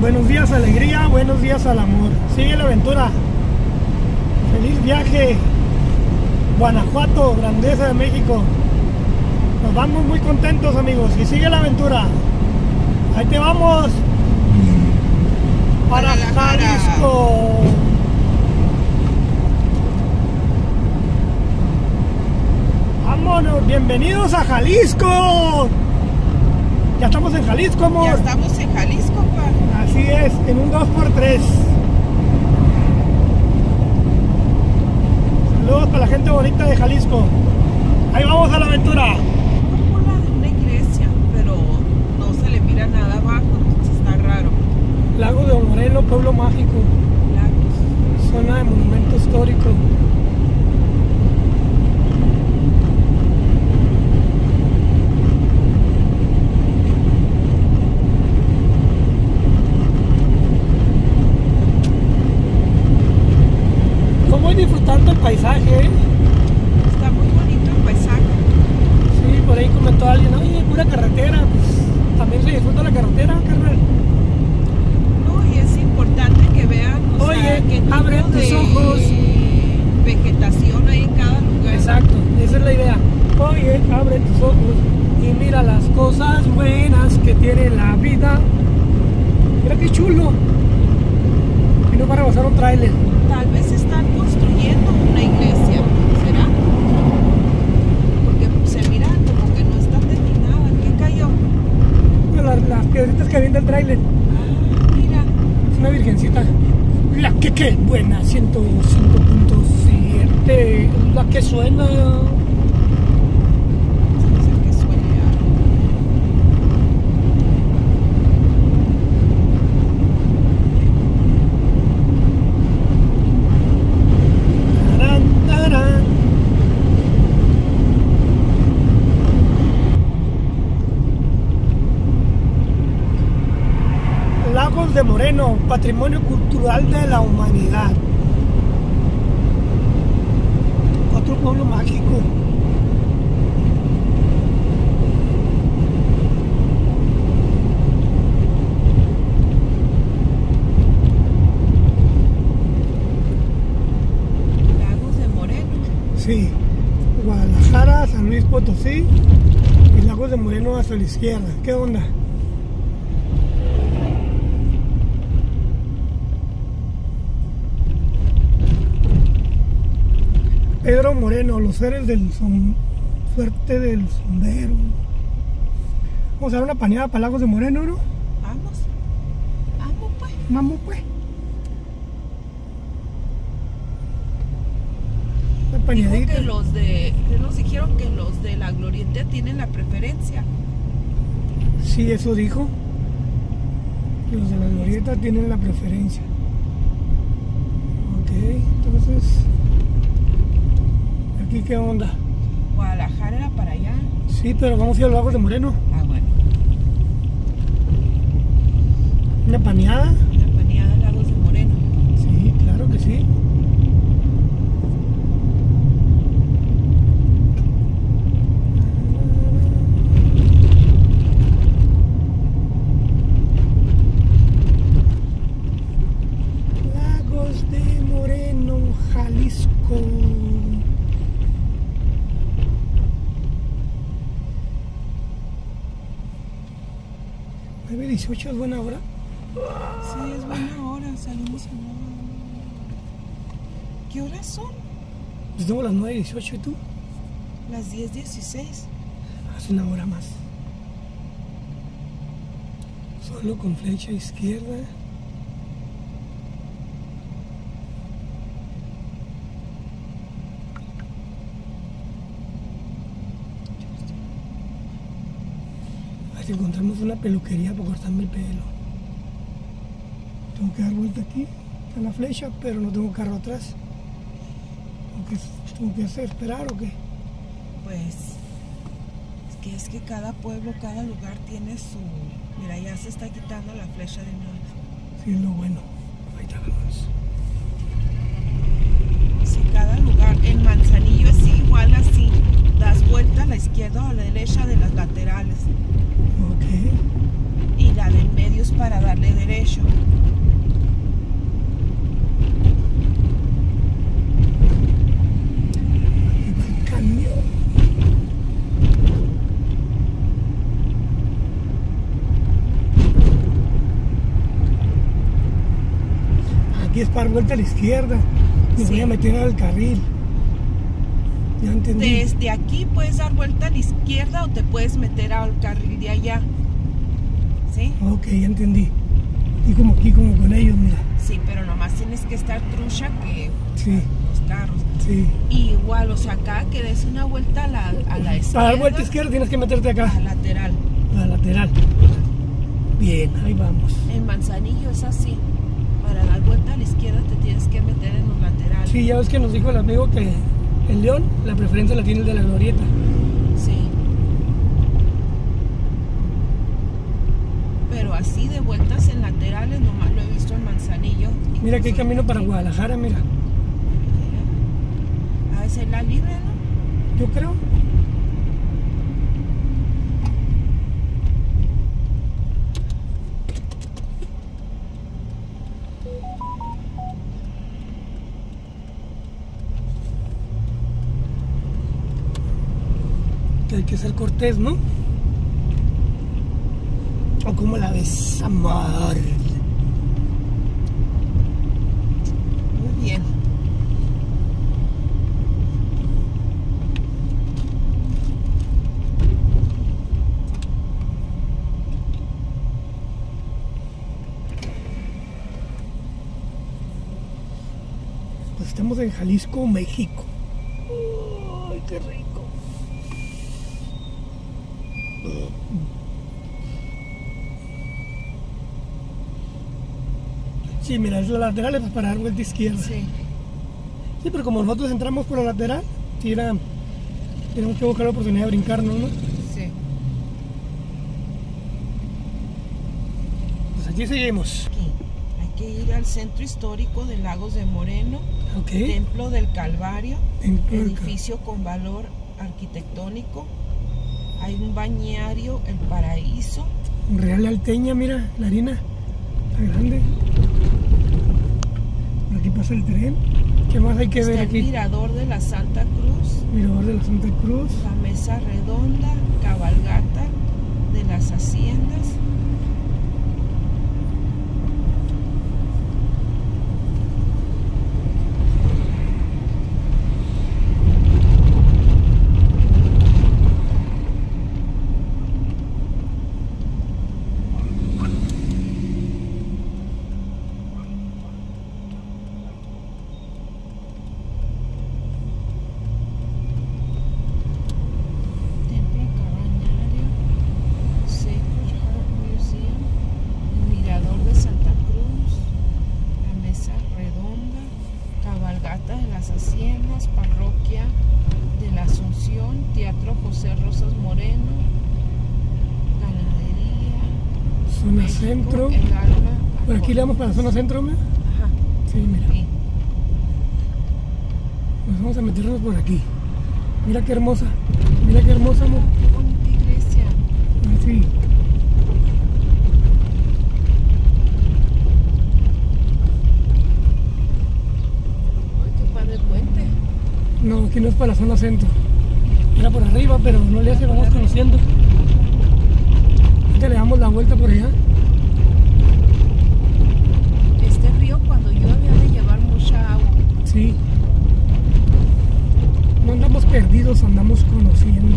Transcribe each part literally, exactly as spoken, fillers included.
Buenos días alegría, buenos días al amor. Sigue la aventura. Feliz viaje. Guanajuato, grandeza de México. Nos vamos muy contentos, amigos. Y sigue la aventura. Ahí te vamos. Para Jalisco. Vámonos, bienvenidos a Jalisco. Ya estamos en Jalisco, amor. Ya estamos en Jalisco, pa. Así es, en un dos por tres. Saludos para la gente bonita de Jalisco. Ahí vamos a la aventura. Cúpula de una iglesia, pero no se le mira nada abajo, entonces está raro. Lago de Moreno, pueblo mágico. Lagos. Zona de monumento histórico. Voy disfrutando el paisaje, ¿eh? Está muy bonito el paisaje. Sí, por ahí comentó alguien, oye, pura carretera, pues también se disfruta la carretera, carnal. No, y es importante que vean, o Oye, sea, que abre tipo tus de ojos. vegetación hay en cada lugar. Exacto, esa es la idea. Oye, abre tus ojos y mira las cosas buenas que tiene la vida. Mira qué chulo. Y no para pasar un tráiler. Tal vez están construyendo una iglesia, ¿será? Porque se mira como que no está terminada. ¿Qué cayó? Las, las piedritas que avienta el tráiler. Ah, mira. Es una virgencita. La que qué buena, ciento cinco punto siete. La que suena. Dice que suena. Tarán, tarán. Lagos de Moreno, patrimonio cultural de la humanidad. Otro pueblo mágico. Lagos de Moreno. Sí, Guadalajara, San Luis Potosí y Lagos de Moreno hacia la izquierda. ¿Qué onda? Pedro Moreno, los seres del som... suerte del sombrero. Vamos a dar una paneada para Lagos de Moreno, ¿no? Vamos. Vamos, pues. Vamos pues. Una Dijo paneadita. que los de. que nos dijeron que los de la Glorieta tienen la preferencia. Sí, eso dijo. Los de la glorieta tienen la preferencia. Ok, entonces... ¿Aquí qué onda? Guadalajara era para allá. Sí, pero vamos a ir a los Lagos de Moreno. Ah, bueno. ¿Una paneada? La paneada de Lagos de Moreno. Sí, claro que sí. Lagos de Moreno, Jalisco. nueve dieciocho es buena hora. Sí, es buena hora. Salimos a nueve. ¿Qué horas son? Pues tengo las nueve dieciocho y tú. Las diez dieciséis. Hace una hora más. Solo con flecha izquierda. A ver si encontramos una peluquería para cortarme el pelo. Tengo que dar vuelta aquí a la flecha, pero no tengo carro atrás. ¿Qué tengo que hacer? ¿Esperar o qué? Pues. Es que es que cada pueblo, cada lugar tiene su. Mira, ya se está quitando la flecha de nuevo. Sí, es lo bueno. Ahí está, vamos. Sí, cada lugar. En Manzanillo es igual así. Das vuelta a la izquierda o a la derecha de las laterales. Ok. Y la del medio es para darle derecho. Aquí es para vuelta a la izquierda. Me Sí. voy a meter al carril. Ya entendí. Desde aquí puedes dar vuelta a la izquierda o te puedes meter al carril de allá. ¿Sí? Ok, ya entendí. Y como aquí, como con ellos, mira. Sí, pero nomás tienes que estar trucha que Sí, los carros. sí. Y igual, o sea, acá que des una vuelta a la, a la izquierda. Para dar vuelta a izquierda tienes que meterte acá, A lateral. a la lateral. Bien, ahí vamos. En Manzanillo es así. Para dar vuelta a la izquierda te tienes que meter en los laterales. Sí, ya ves que nos dijo el amigo que en León la preferencia la tiene el de la glorieta. Sí. Pero así de vueltas en laterales nomás lo he visto en Manzanillo. Mira que hay Incluso camino para aquí. Guadalajara, mira. A veces la libre, ¿no? Yo creo. Que hay que ser cortés, ¿no? ¿O cómo la ves, amor? Muy bien. Pues estamos en Jalisco, México. ¡Ay, qué rico! Sí, mira, es la lateral es para dar vuelta izquierda. Sí. Sí, pero como nosotros entramos por la lateral, sí era, tenemos que buscar la oportunidad de brincarnos, ¿no? Sí. Pues aquí seguimos. Aquí. Hay que ir al centro histórico de Lagos de Moreno, Ok. Templo del Calvario, Templo del edificio con valor arquitectónico. Hay un bañario, El Paraíso. Real Alteña, mira, la harina. Está grande. Por aquí pasa el tren. ¿Qué más hay que Está ver el aquí? Mirador de la Santa Cruz, Mirador de la Santa Cruz. la Mesa Redonda, Cabalgata de las Haciendas. Templo Cabañario, Sacred Heart Museum, el Mirador de Santa Cruz, la Mesa Redonda, Cabalgata de las Haciendas, Parroquia de la Asunción, Teatro José Rosas Moreno, Ganadería, Zona México, centro. El Alma. Por aquí le vamos para la zona centro, ¿me? Ajá, Sí, mira. sí. Pues vamos a meternos por aquí. Mira qué hermosa. Mira qué hermosa, amor. Qué bonita iglesia. Así. Ay, qué padre puente. No, aquí no es para la zona centro. Era por arriba, pero no le hace, vamos conociendo. Ahorita le damos la vuelta por allá. Este río cuando llueve ha de llevar mucha agua. Sí. No andamos perdidos, andamos conociendo.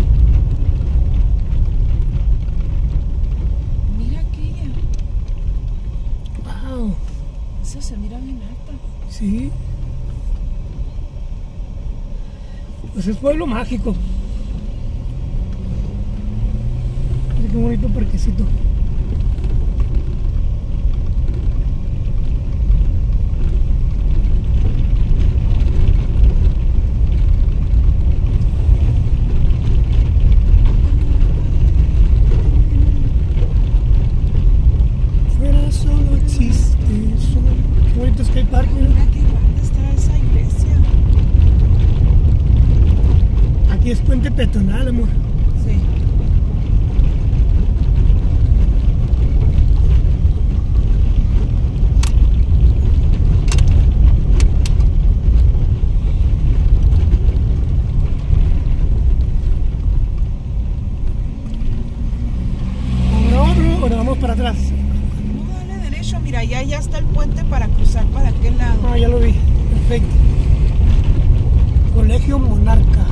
Mira aquella. Wow. Esa se mira bien alta. Sí. Pues es pueblo mágico. Mira qué bonito parquecito. Fuera solo existe sol. Qué bonito skate park, mira. Mira qué grande está esa iglesia. Aquí es puente peatonal, amor. Sí. para atrás. No, dale derecho, mira, ya, ya está el puente para cruzar para aquel lado. Ah, ya lo vi, perfecto. Colegio Monarca.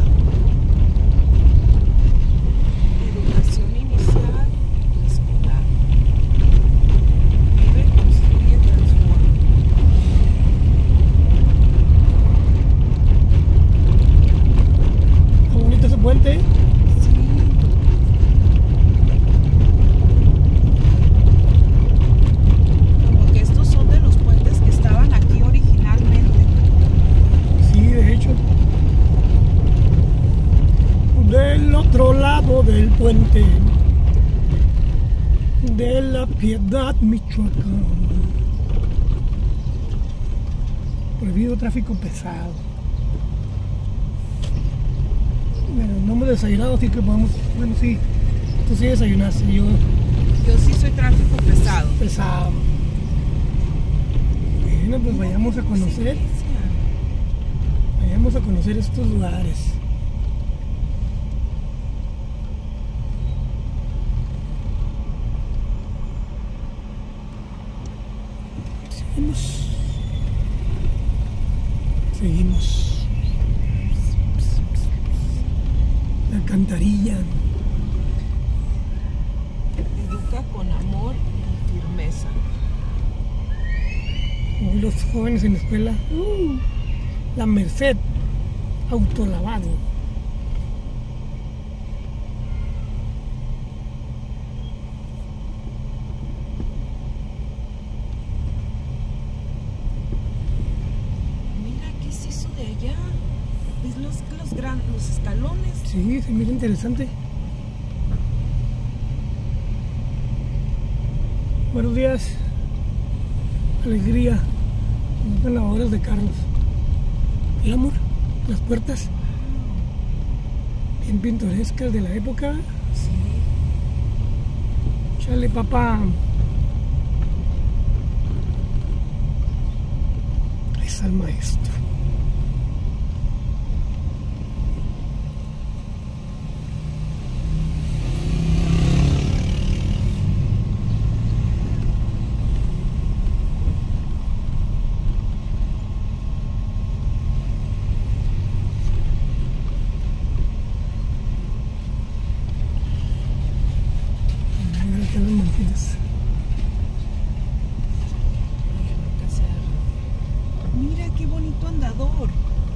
Educación inicial, escolar. Vive, construye, transforma. Está bonito ese puente. Como que estos son de los puentes que estaban aquí originalmente. Sí, de hecho. Del otro lado del puente de la Piedad, Michoacán. Prohibido tráfico pesado. Bueno, no hemos desayunado, así que podemos. Bueno, sí, tú sí desayunaste, yo Yo sí soy tráfico pesado. pesado. Bueno, pues vayamos a conocer, vayamos a conocer estos lugares. Seguimos. Seguimos. La alcantarilla. Educa con amor y firmeza. Hoy los jóvenes en la escuela. Uh, la Merced. Autolavado. Mira, ¿qué es eso de allá? ¿Ves los, los, gran, los escalones? Sí, se mira interesante. Buenos días. Alegría. Son lavadoras de carros. Mira, amor, las puertas. Bien pintorescas de la época. Sí. Chale, papá. Es al maestro. Mira, acá las mantitas. Mira qué bonito andador.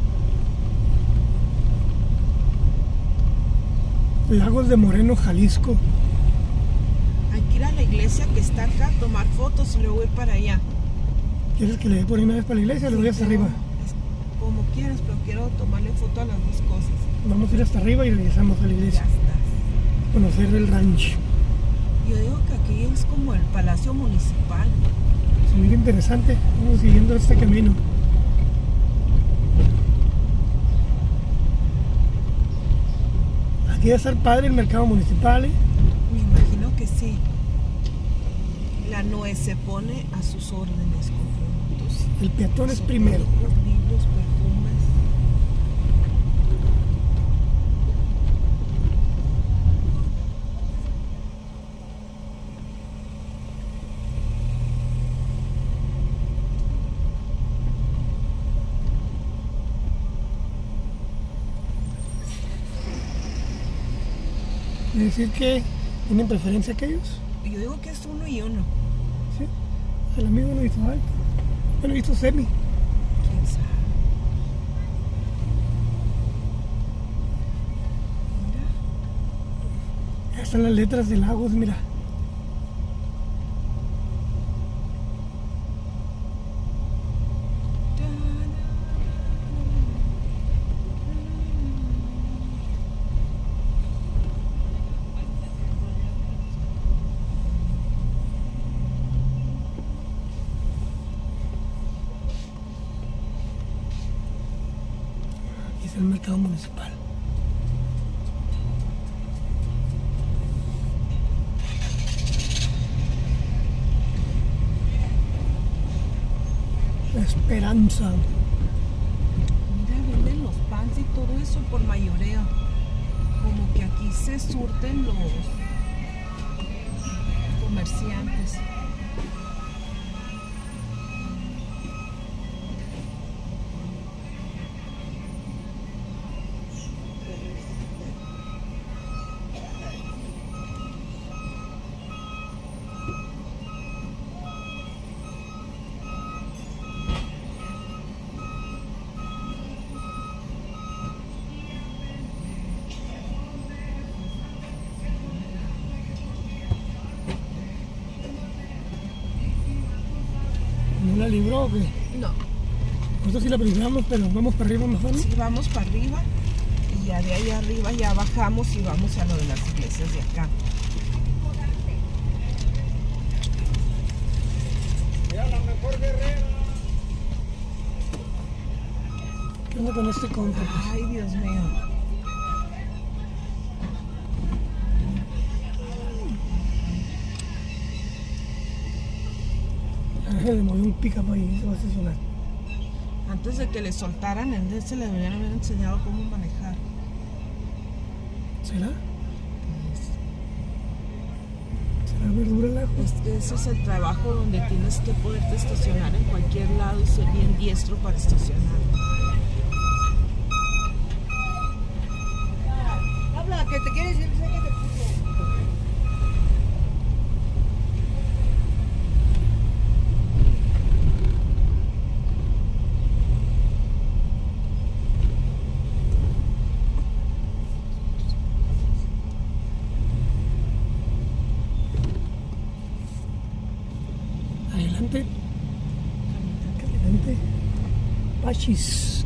Lagos de Moreno, Jalisco. Hay que ir a la iglesia que está acá, tomar fotos y luego ir para allá. ¿Quieres que le dé por ahí una vez para la iglesia o le voy hasta Pero, arriba? es como quieras, pero quiero tomarle foto a las dos cosas. Vamos a ir hasta arriba y regresamos a la Ya iglesia. está. Conocer el rancho. Yo digo que aquí es como el palacio municipal. Se mira interesante. Vamos siguiendo este camino. Aquí va a estar padre el mercado municipal, ¿eh? Me imagino que sí. La Noé se pone a sus órdenes con productos. El peatón es primero. Los libros, perfumes. Es decir que tienen preferencia aquellos. Yo digo que es uno y uno. Sí. El amigo no hizo algo. Bueno, hizo semi. ¿Quién sabe? Mira. Ya están las letras de lagos, mira. Aquí está el mercado municipal. La Esperanza. Mira, venden los pants y todo eso por mayoreo. Como que aquí se surten los... comerciantes. ¿No la libró o qué? No. Nosotros sí la libramos, pero vamos para arriba mejor, ¿no? Sí, vamos para arriba y ya de ahí arriba ya bajamos y vamos a lo de las iglesias de acá. Mira, la mejor guerrera. ¿Qué onda con este compa? Ay, Dios mío. Le movió un pick-up ahí, se va a estacionar. Antes de que le soltaran, él se le deberían haber enseñado cómo manejar. ¿Será? Pues, ¿Será verdura el ajo? es que ese es el trabajo donde tienes que poderte estacionar en cualquier lado y ser bien diestro para estacionar. Habla, que te quieres decir, sé que te puso. Adelante. Adelante. Pachis.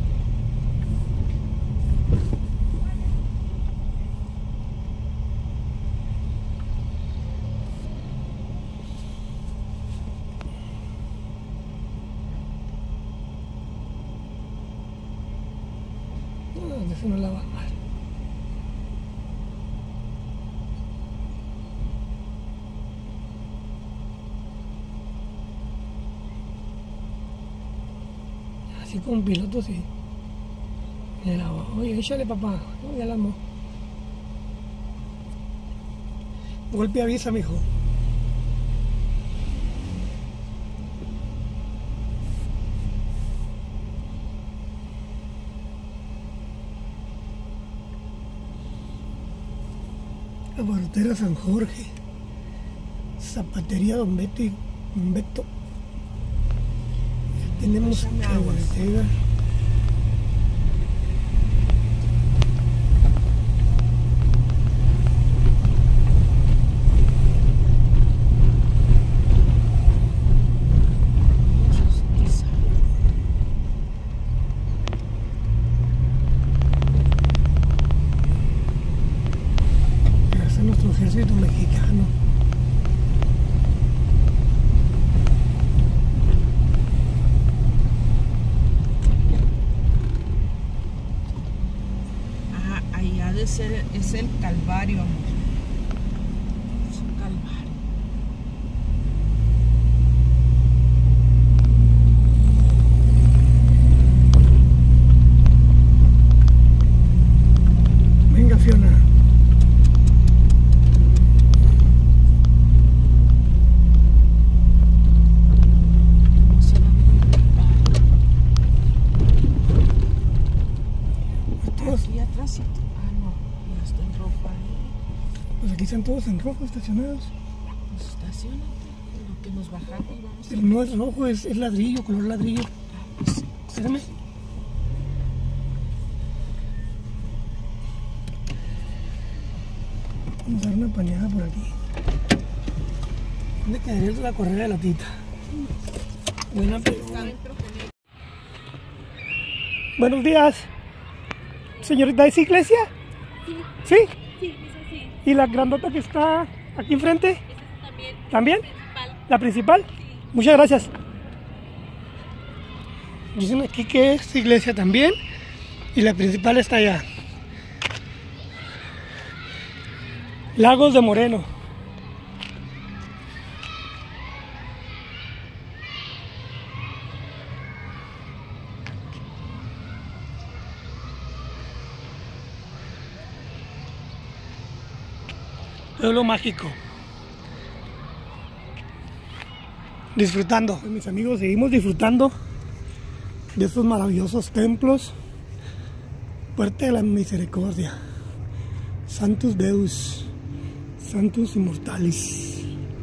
No, eso no la va mal. Así con piloto, sí. Mira, oye, échale papá. No, ya la amo. Golpe avisa, mijo. La bartera San Jorge. Zapatería Don Beto y Don Beto. Ya tenemos Échame aguas. carretera. Justicia. Ese es nuestro ejército mexicano. Ajá, ahí ha de ser, es el Calvario, amor. Es un Calvario. Venga, Fiona. No se va a ver el Calvario. Todos, Aquí atrás. Ah, no, ya está en ropa ahí. pues aquí están todos en rojo estacionados. Pues estacionate. En lo que nos bajamos, vamos a. Pero no es rojo, es, es ladrillo, color ladrillo. Ah, pues, Espérame. Vamos a dar una pañada por aquí. ¿Dónde quedaría la correa de la tita? Buena pregunta. Buenos días. Señorita, ¿es iglesia? Sí, ¿Sí? sí, es así. ¿Y la grandota que está aquí enfrente? Esa es también ¿También? principal. ¿La principal? Muchas gracias. Dicen aquí que es iglesia también y la principal está allá. Lagos de Moreno. Pueblo mágico. disfrutando. Mis amigos, seguimos disfrutando de estos maravillosos templos. Puerta de la Misericordia, Sanctus Deus, Sanctus Immortalis.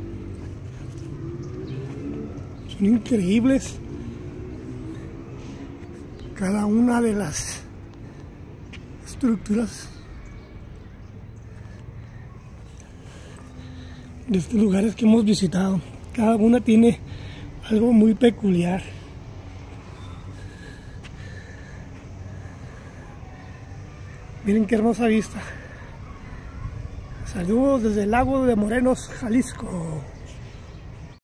Son increíbles cada una de las estructuras de estos lugares que hemos visitado. Cada una tiene algo muy peculiar. Miren qué hermosa vista. Saludos desde el lago de Morenos, Jalisco.